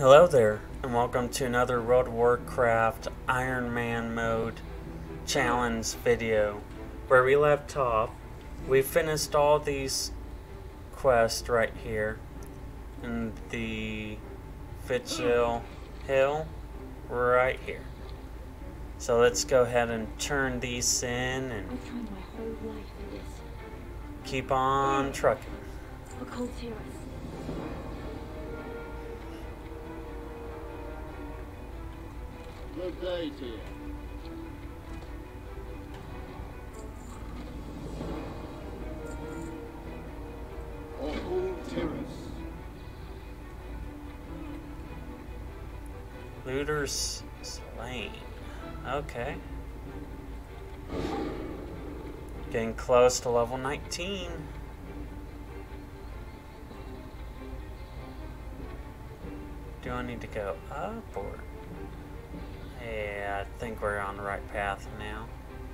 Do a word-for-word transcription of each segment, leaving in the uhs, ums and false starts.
Hello there, and welcome to another World of Warcraft Iron Man mode challenge video. Where we left off, we finished all these quests right here in the Fitchill Hill right here. So let's go ahead and turn these in and I've tried my whole life for this. keep on trucking. A cold terrace. Good day to you. Awful terrace. Looters slain. Okay. Getting close to level nineteen. Do I need to go up or? Yeah, I think we're on the right path now.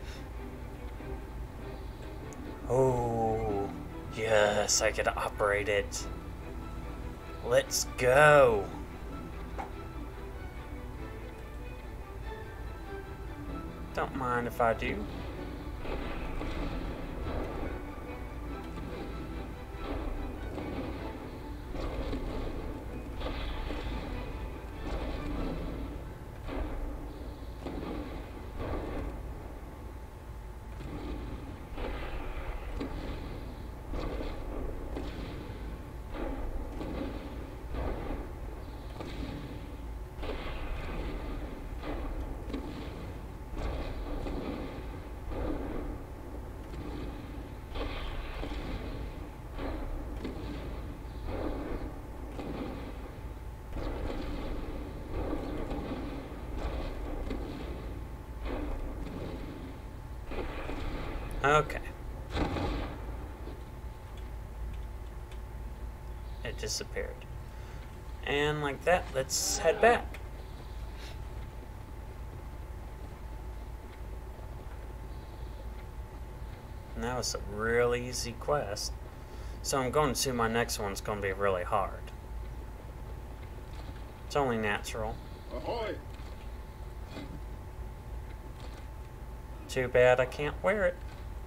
Oh, yes, I could operate it. Let's go. Don't mind if I do. Okay. It disappeared. And like that, let's head back. And that was a really easy quest. So I'm going to my next one's going to be really hard. It's only natural. Ahoy! Too bad I can't wear it.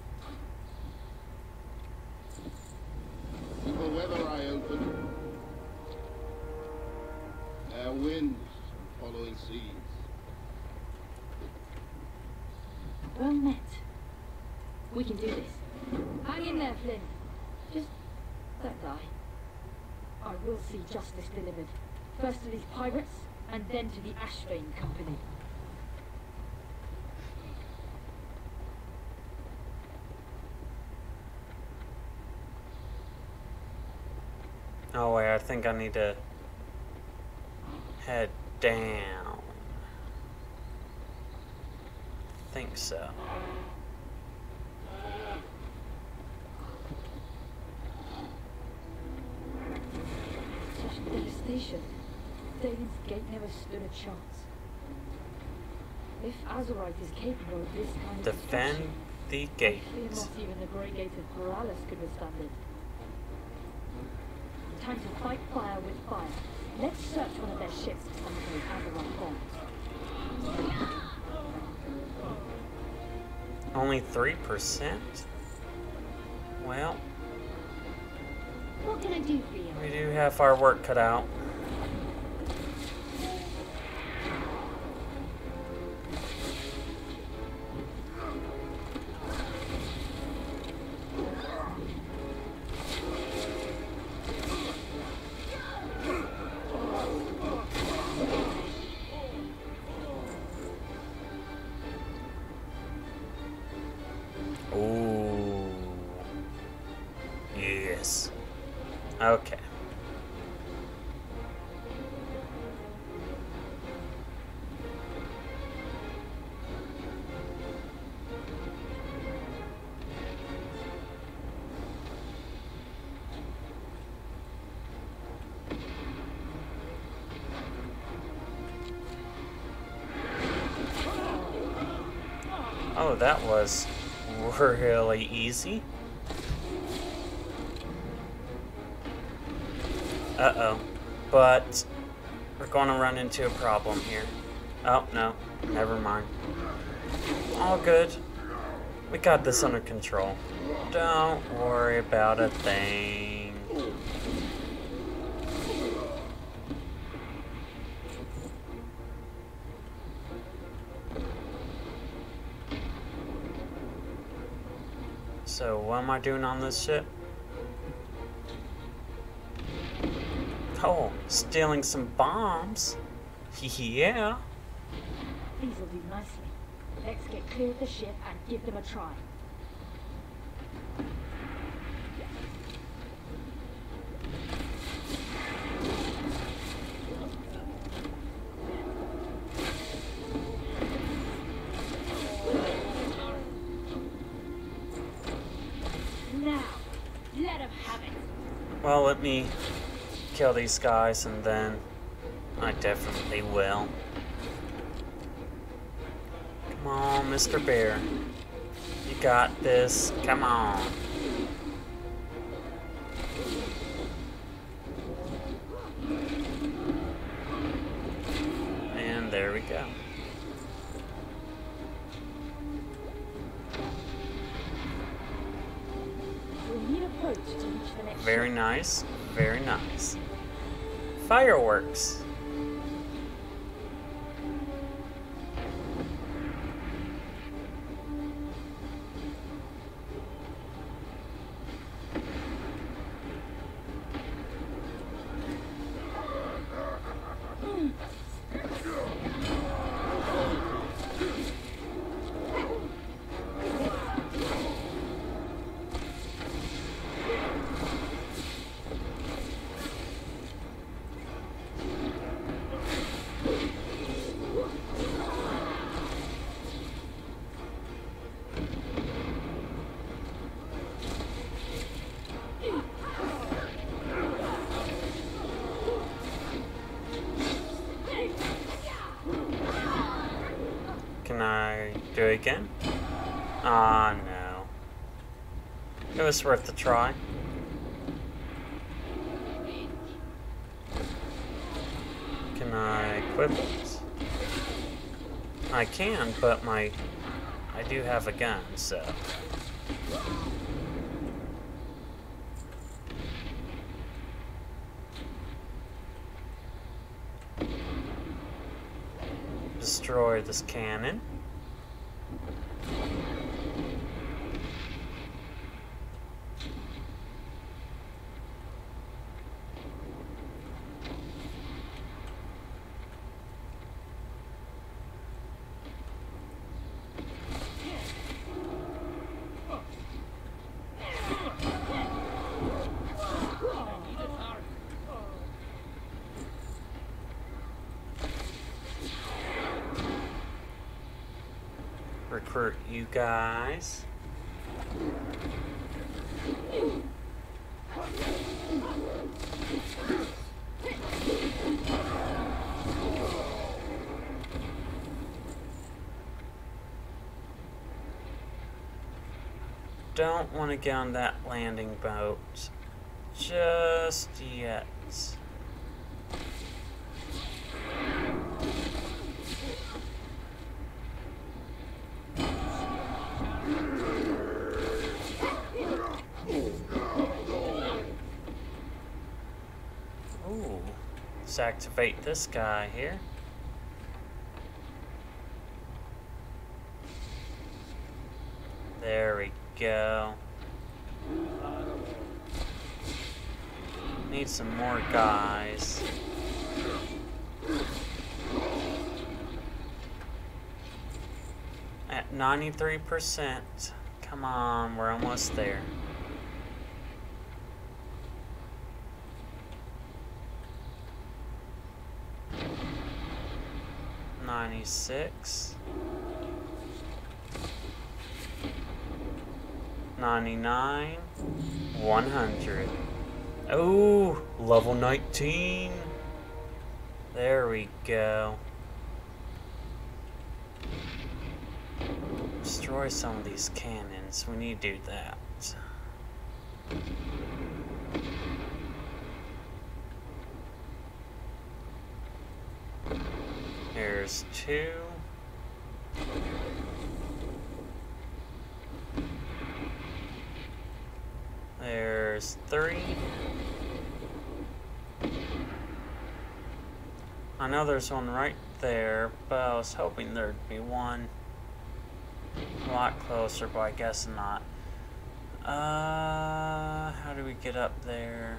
To the weather I open. There winds and following seas. Well met. We can do this. Hang in there, Flynn. Just don't die. I will see justice delivered. First to these pirates, and then to the Ashvane Company. Oh wait, I think I need to head down. I think so. Such devastation. David's Gate never stood a chance. If Azurite is capable of this kind of Defend destruction, the I gate. fear not even the Grey Gate of Paralis could withstand it. Time to fight fire with fire. Let's search one of their ships for some of those Azurite bombs. Only three percent? Well, What can I do for you? we do have our work cut out. Ooh. Yes. Okay. Oh, that was really easy. Uh-oh. But we're going to run into a problem here. Oh, no. Never mind. All good. We got this under control. Don't worry about a thing. So, what am I doing on this ship? Oh, stealing some bombs. Yeah. These will do nicely. Let's get clear of the ship and give them a try. Now, let them have it. Well, let me kill these guys and then I definitely will. Come on, Mister Bear. You got this. Come on. And there we go. We'll need a boat to reach the next Very ship. nice. Very nice. Fireworks. Can I do it again? Ah, no. It was worth the try. Can I equip it? I can, but my... I do have a gun, so... Destroy this cannon. Recruit you guys. Don't want to get on that landing boat just yet. Ooh, let's activate this guy here. There we go. Need some more guys. At ninety-three percent. Come on, we're almost there. ninety-six. ninety-nine. one hundred. Oh, level nineteen. There we go. Destroy some of these cannons. We need to do that. There's two. There's three. I know there's one right there, but I was hoping there'd be one a lot closer, but I guess not. Uh, how do we get up there?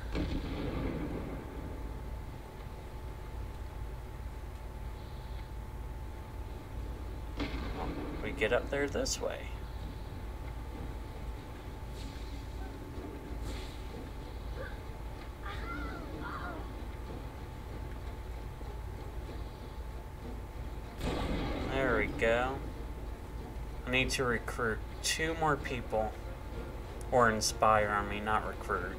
We get up there this way. There we go. I need to recruit two more people. Or inspire, I mean, not recruit.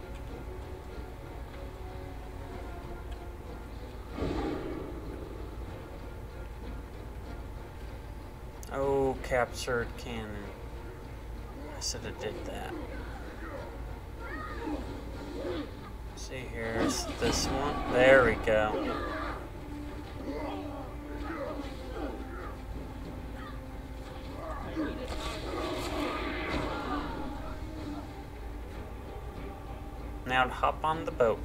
Oh, captured cannon. I should have did that. See, here's this one. There we go. Now hop on the boat.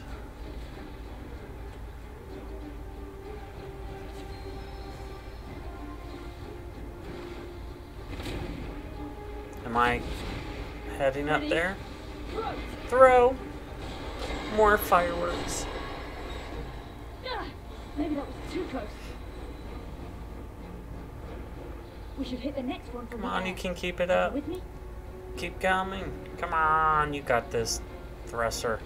Am I heading up there? Throw! More fireworks. Maybe that was too close. We should hit the next one from Come the on, air. you can keep it up. With me? Keep coming. Come on, you got this, Thresher.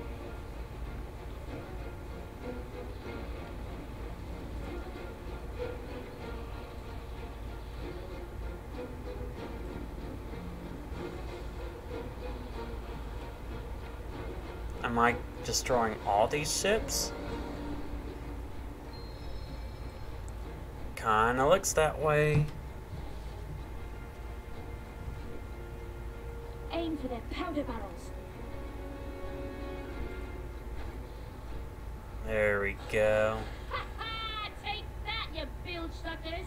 Am I destroying all these ships? Kinda looks that way. Aim for their powder barrels. There we go. Ha ha! Take that, you bilge suckers!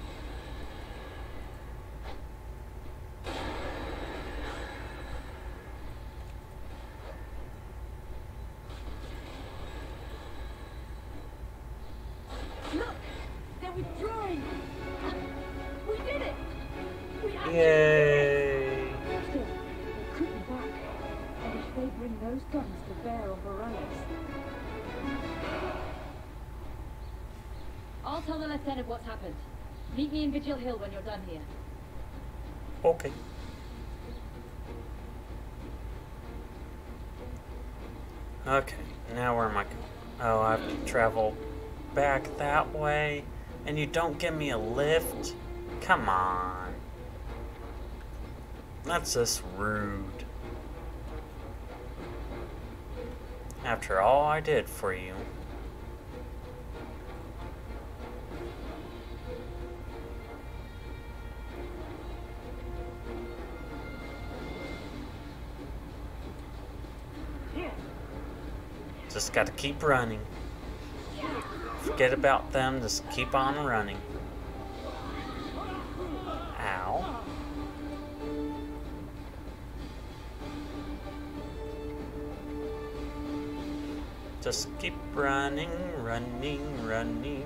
Look! They're withdrawing! We did it! We actually Yay! Still, they could be back. And if they bring those guns to bear on Morales... I'll tell the lieutenant what's happened. Meet me in Vigil Hill when you're done here. Okay. Okay, now where am I going? Oh, I have to travel back that way. And you don't give me a lift? Come on. That's just rude. After all I did for you. Just gotta keep running. Forget about them, just keep on running. Ow. Just keep running, running, running.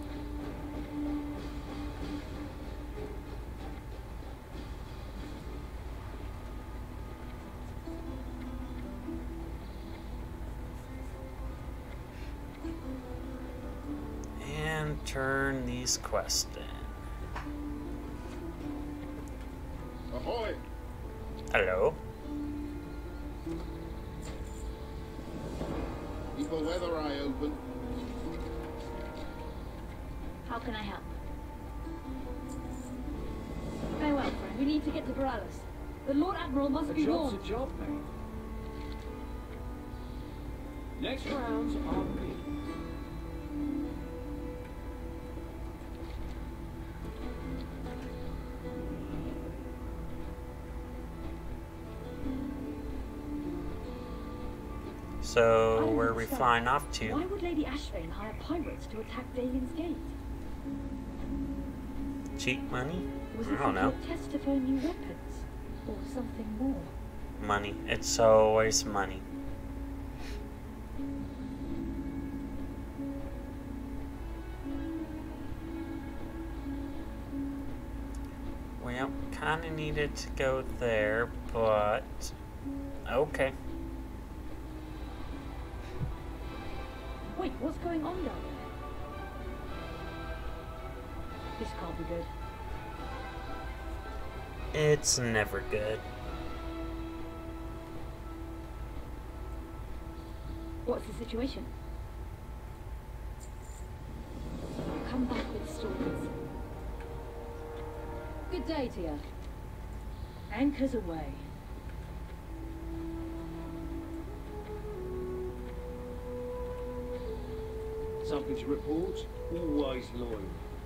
And turn these quests in. Ahoy! Hello? Keep a weather eye open. How can I help? Farewell, friend. We need to get to Morales. The Lord Admiral must A be job's warned. a job, mate. Next round's on me. So, don't where are we understand. flying off to? Why would Lady Ashvane hire pirates to attack Dalen's Gate? Cheap money? Was I it don't to know. test of her new weapons? Or something more? Money. It's always money. Well, kinda needed to go there, but okay. Wait, what's going on down there? This can't be good. It's never good. What's the situation? Come back with stories. Good day to you. Anchors away. Something to report? Always loyal.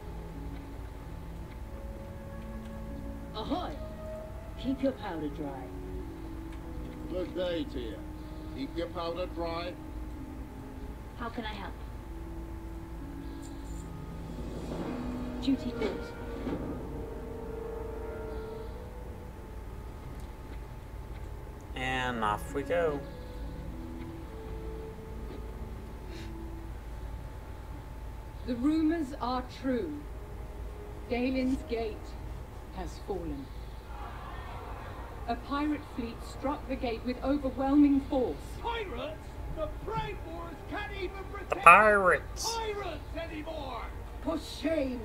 Ahoy! Keep your powder dry. Good day to you. Keep your powder dry. How can I help? Duty calls. And off we go. The rumors are true. Dalen's Gate has fallen. A pirate fleet struck the gate with overwhelming force. Pirates? The Praebor's can't even protect The pirates! pirates anymore! For shame!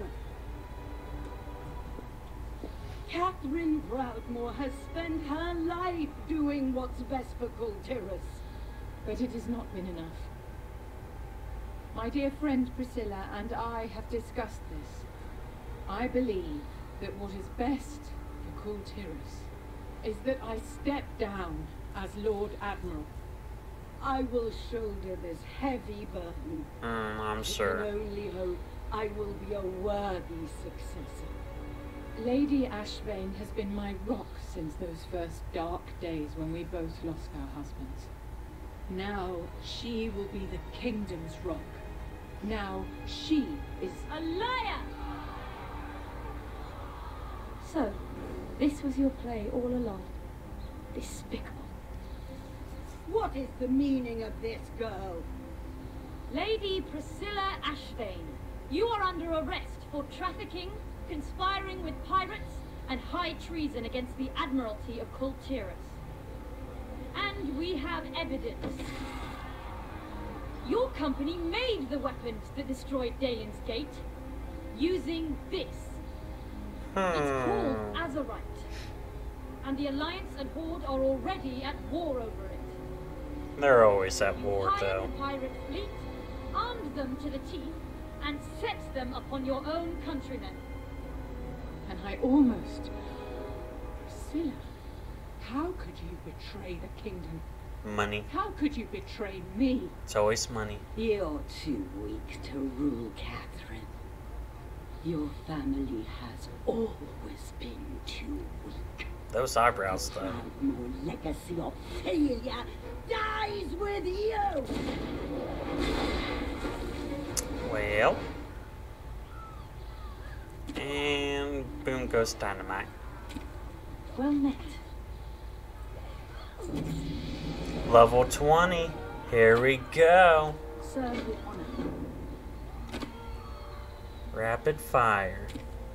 Catherine Proudmoore has spent her life doing what's best for Kultiris. But it has not been enough. My dear friend Priscilla and I have discussed this. I believe that what is best for Kultiris is that I step down as Lord Admiral. I will shoulder this heavy burden. Mm, I'm I sure. can only hope I will be a worthy successor. Lady Ashvane has been my rock since those first dark days when we both lost our husbands. Now she will be the kingdom's rock. Now she is A liar! So, this was your play all along. Despicable. What is the meaning of this, girl? Lady Priscilla Ashvane, you are under arrest for trafficking, conspiring with pirates, and high treason against the Admiralty of Kultiris. And we have evidence. Your company made the weapons that destroyed Dalen's Gate, using this. It's called Hmm. Azurite. And the Alliance and Horde are already at war over it. They're always at You war, hired though. the pirate fleet, armed them to the teeth, and set them upon your own countrymen. And I almost... Priscilla, how could you betray the kingdom? Money. How could you betray me? It's always money. You're too weak to rule, Catherine. Your family has always been too weak. Those eyebrows, though. Your legacy of failure dies with you! Well. And boom goes dynamite. Well met. Level twenty. Here we go. Serve with honor. Rapid fire.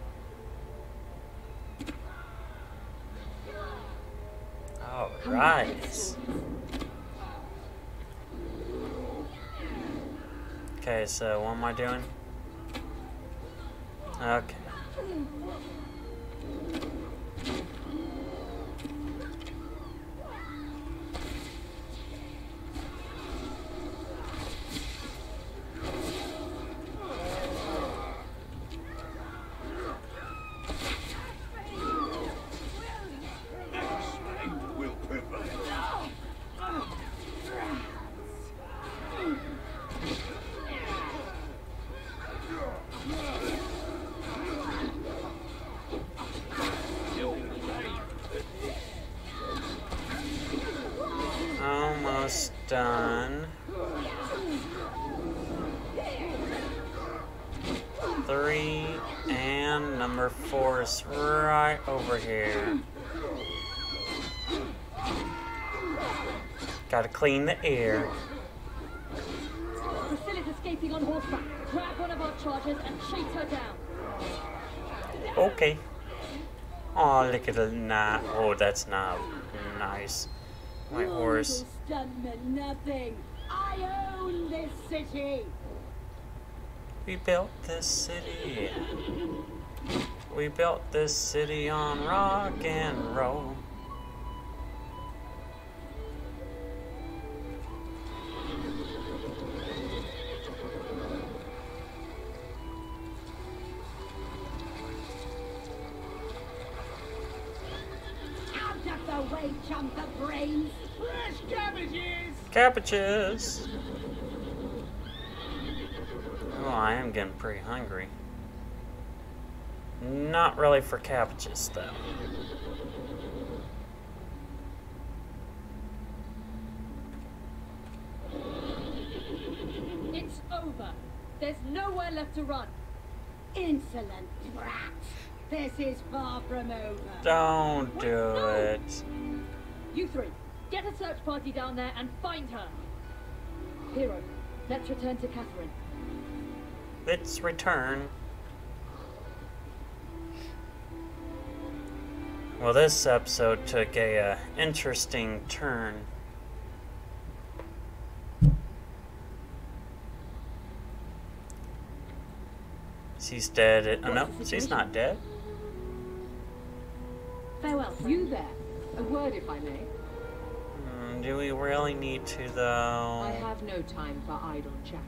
Alright. Okay, so what am I doing? Okay. Will prevail. three, and number four is right over here. Gotta clean the air. Priscilla's escaping on horseback. Grab one of our chargers and chase her down. Okay. Oh, look at the nah. Oh, that's not nice. My horse. Stuntman, nothing. I own this city. We built this city. We built this city on rock and roll. Out of the way, chunk of brains. Fresh cabbages! Cabbages. Oh, I am getting pretty hungry. Not really for cabbages, though. It's over. There's nowhere left to run. Insolent brat. This is far from over. Don't Wait, do no. it. You three, get a search party down there and find her. Hero, let's return to Catherine. Let's return. Well, this episode took a uh, interesting turn. She's dead. Oh, no, she's not dead. Farewell. You there? A word, if I may. Mm, do we really need to, though? I have no time for idle chatter.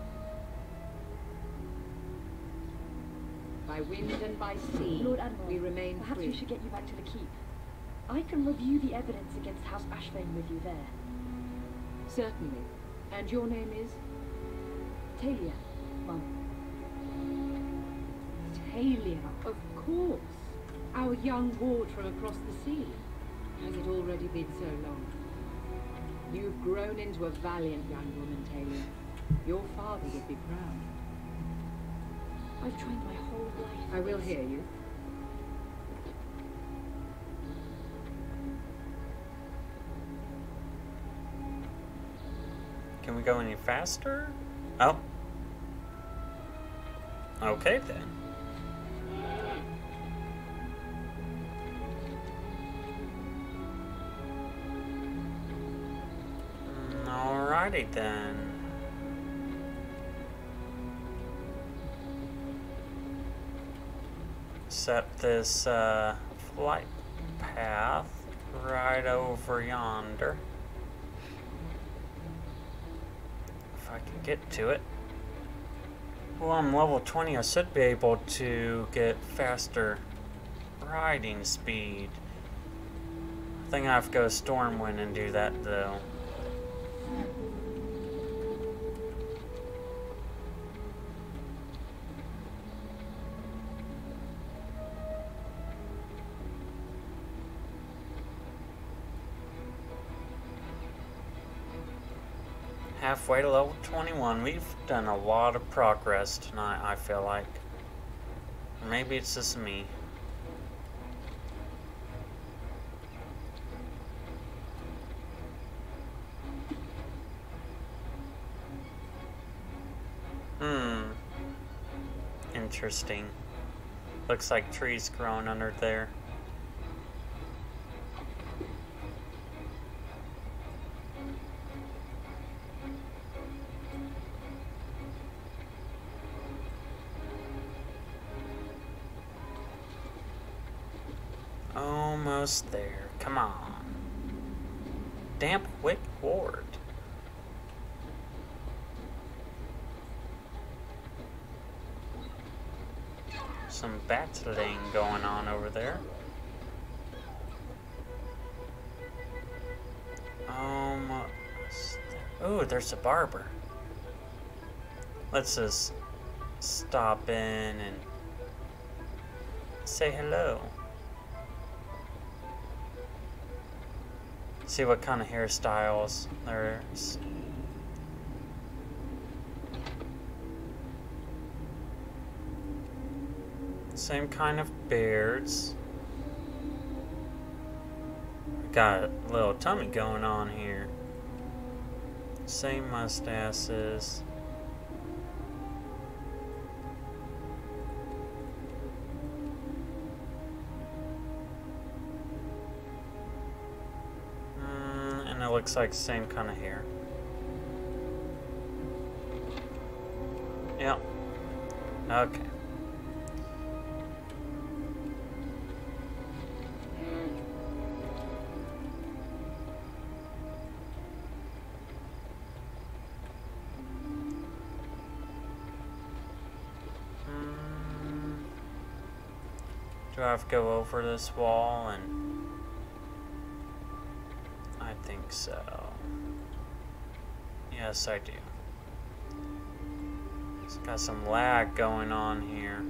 By wind and by sea, Lord Admiral, we remain perhaps free. we should get you back to the keep. I can review the evidence against House Ashvane with you there. Certainly. And your name is? Talia, Mum. Talia, of course. Our young ward from across the sea. Has it already been so long? You've grown into a valiant young woman, Talia. Your father would be proud. I've trained my whole life. I will hear you. Can we go any faster? Oh. Okay, then. Mm, Alrighty, then. Set this uh, flight path right over yonder. If I can get to it. Well, I'm level twenty. I should be able to get faster riding speed. I think I have to go Stormwind and do that, though. Halfway to level twenty-one. We've done a lot of progress tonight, I feel like. Or maybe it's just me. Hmm. Interesting. Looks like trees growing under there. Almost there. Come on. Damp Wick Ward. Some battling going on over there. Almost. Ooh, there's a barber. Let's just stop in and say hello. See what kind of hairstyles there's. Same kind of beards. Got a little tummy going on here. Same mustaches. Mm, and it looks like same kind of hair. Yep. Okay. Do I have to go over this wall? And I think so. Yes, I do. It's got some lag going on here.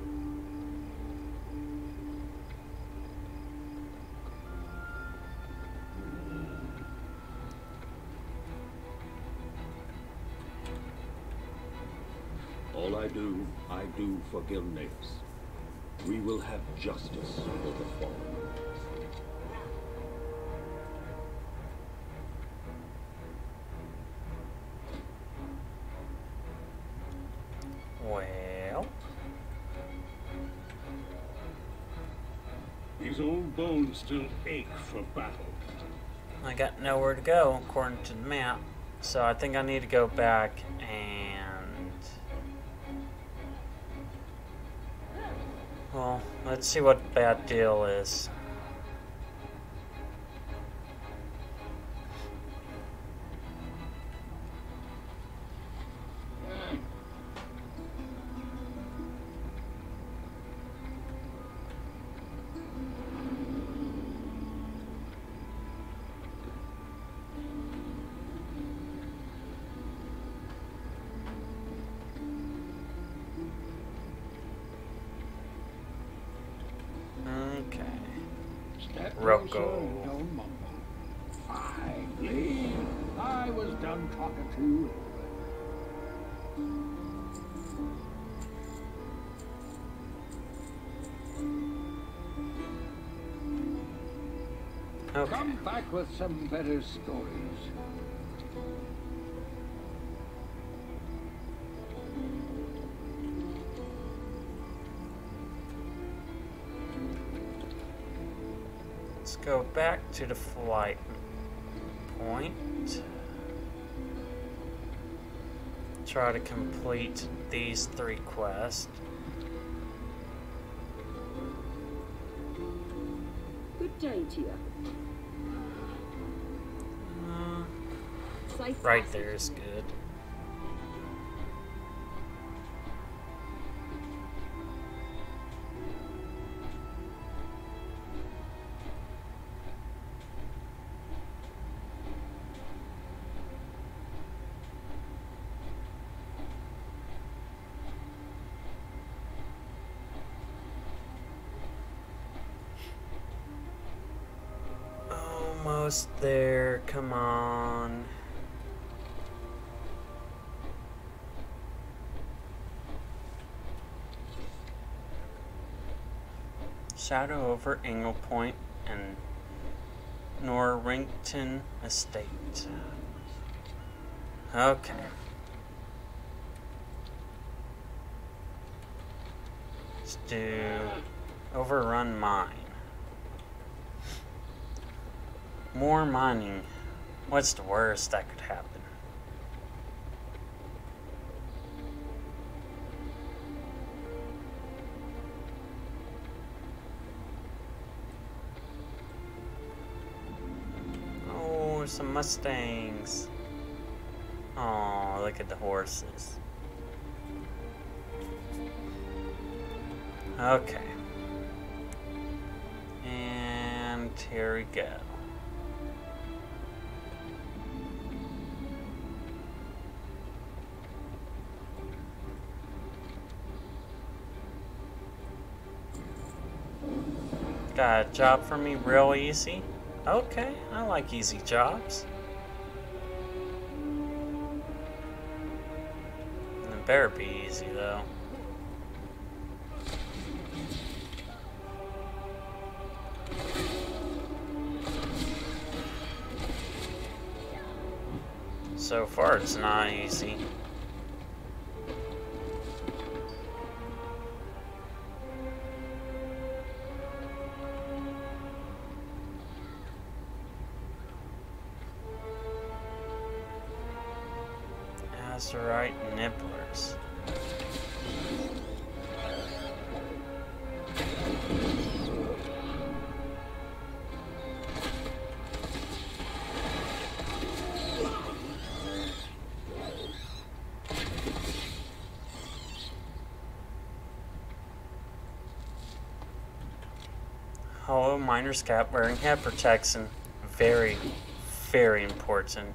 All I do, I do for Gilneas. We will have justice for the fallen. Well, These old bones still ache for battle. I got nowhere to go according to the map, so I think I need to go back and... Well, let's see what bad deal is. Rocco. Finally, I was done talking to you. Okay. Come back with some better stories. Let's go back to the flight point. Try to complete these three quests. Good day to you. Uh, Safe right passage. there is good. Almost there, come on. Shadow over Ingle Point and Norrington Estate. Okay. Let's do Overrun Mine. More mining. What's the worst that could happen? Oh, some Mustangs. Oh, look at the horses. Okay. And here we go. Got a job for me real easy? Okay, I like easy jobs. It better be easy though. So far, it's not easy. Azurite nibblers. Hollow miner's cap wearing head protection. Very, very important.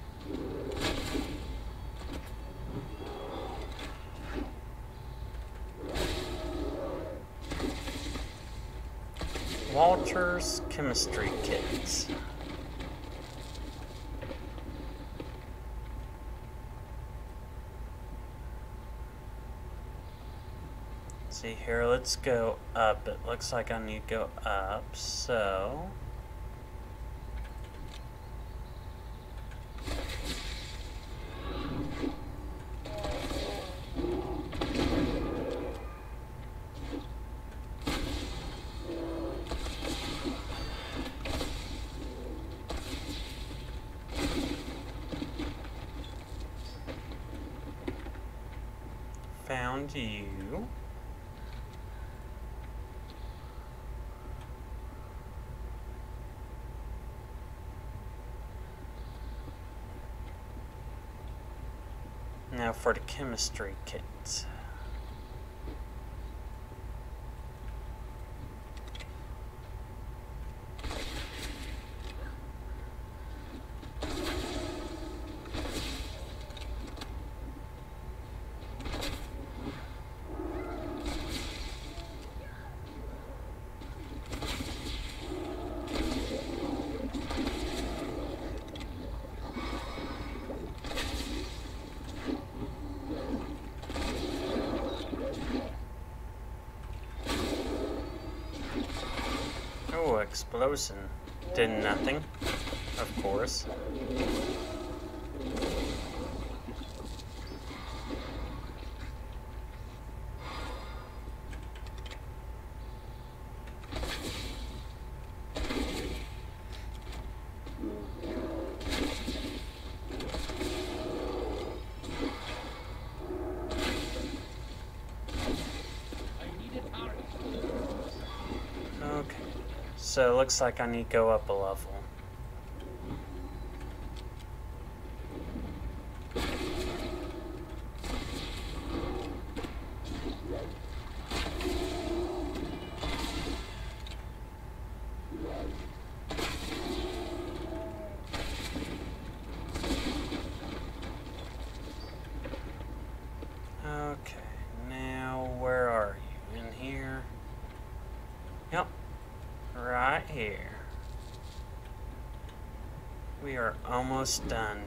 Walter's chemistry kits. See here, let's go up. It looks like I need to go up, so found you. Now for the chemistry kit. Oh, explosion. Did nothing, of course. Okay. So it looks like I need to go up a level. Okay, now where are you? In here? Yep. Right here. We are almost done.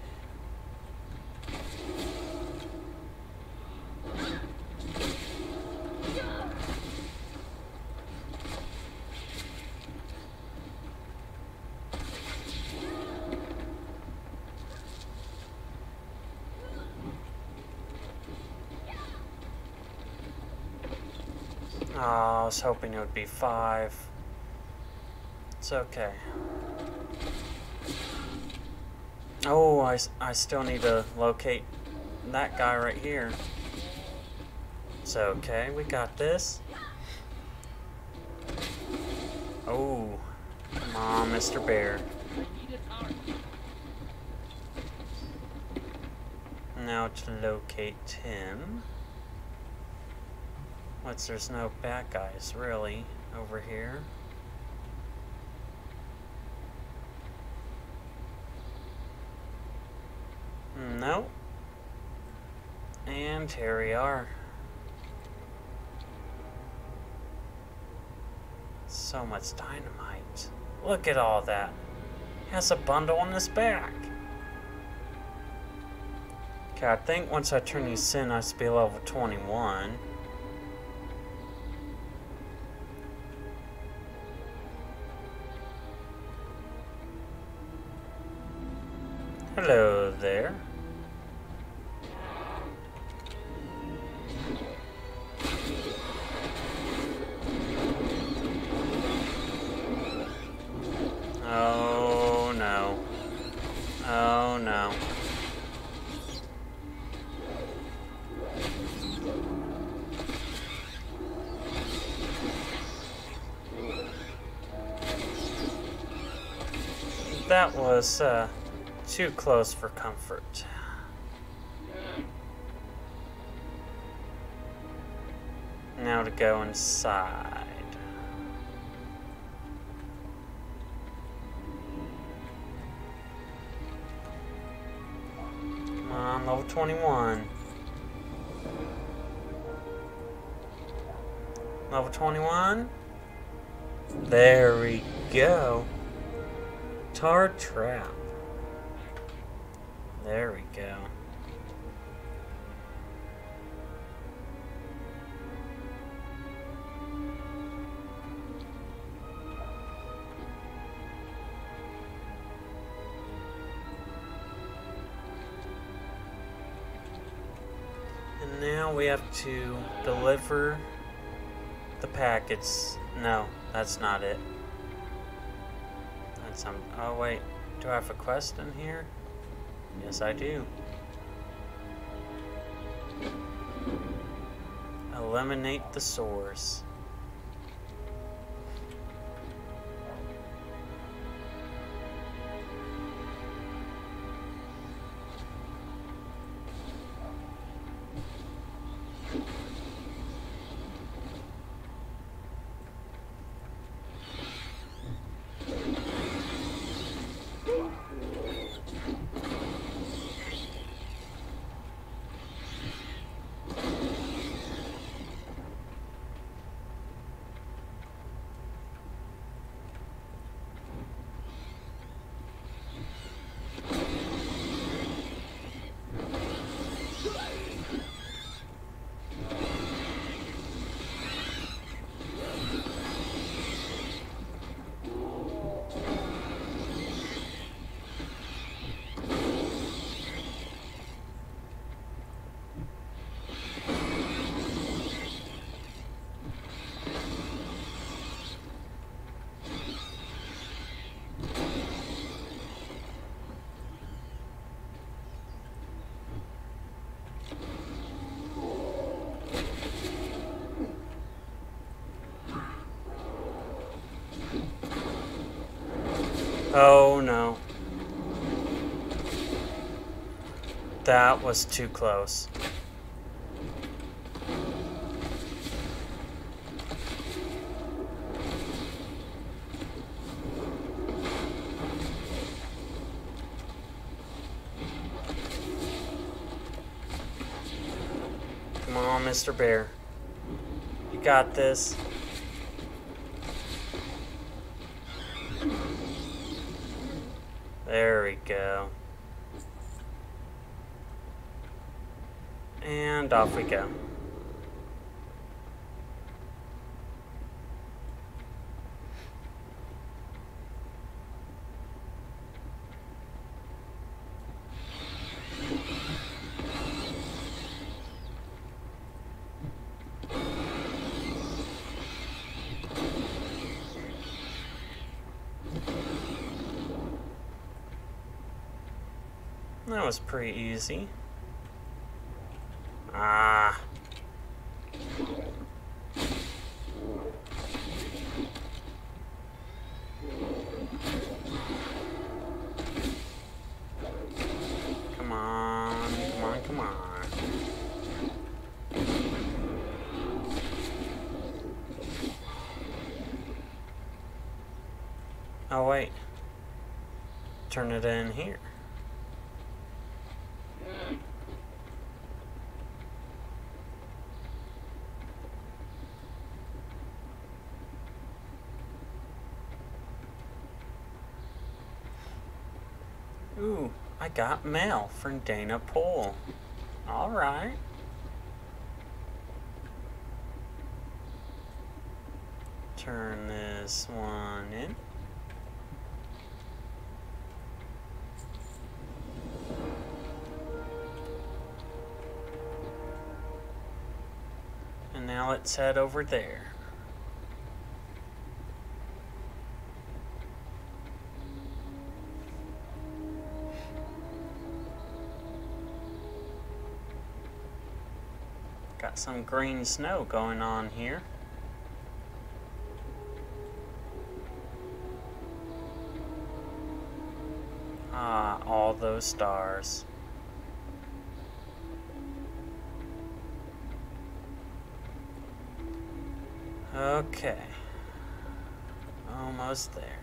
Oh, I was hoping it would be five. It's okay. Oh, I, I still need to locate that guy right here. It's okay, we got this. Oh, come on, Mister Bear. Now to locate him. What's, there's no bad guys, really, over here. No. And here we are. So much dynamite. Look at all that. He has a bundle on his back. Okay, I think once I turn these in, I should be level twenty-one. Hello there. Oh no. Oh no. That was uh, too close for comfort. Now to go inside. Come on, level twenty-one. Level twenty-one. There we go. Tar trap. There we go. And now we have to deliver the packets. No, that's not it. That's some. Oh wait, do I have a quest in here? Yes, I do. Eliminate the source. Oh no. That was too close. Come on, Mister Bear. You got this. There we go. And off we go. That was pretty easy. Ah. Come on, come on, come on. Oh wait. Turn it in here. Ooh, I got mail from Dana Poole. Alright. Turn this one in. And now let's head over there. Got some green snow going on here. Ah, all those stars. Okay. Almost there.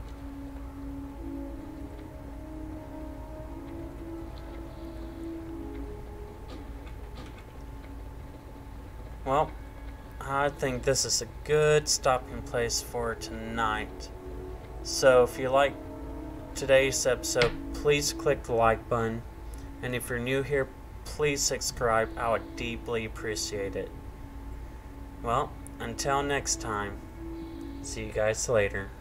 Well, I think this is a good stopping place for tonight. So if you like today's episode, please click the like button. And if you're new here, please subscribe. I would deeply appreciate it. Well, until next time, see you guys later.